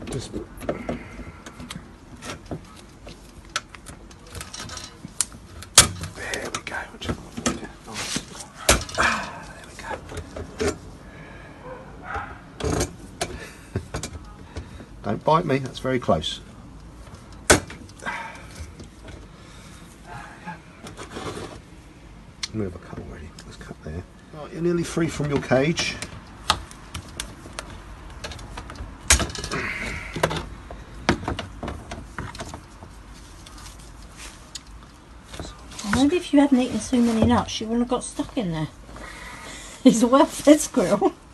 Just there we go. There we go. Don't bite me. That's very close. Move a cut already. Let's cut there. Right, you're nearly free from your cage. Maybe if you hadn't eaten so many nuts, you wouldn't have got stuck in there. He's a well-fed squirrel.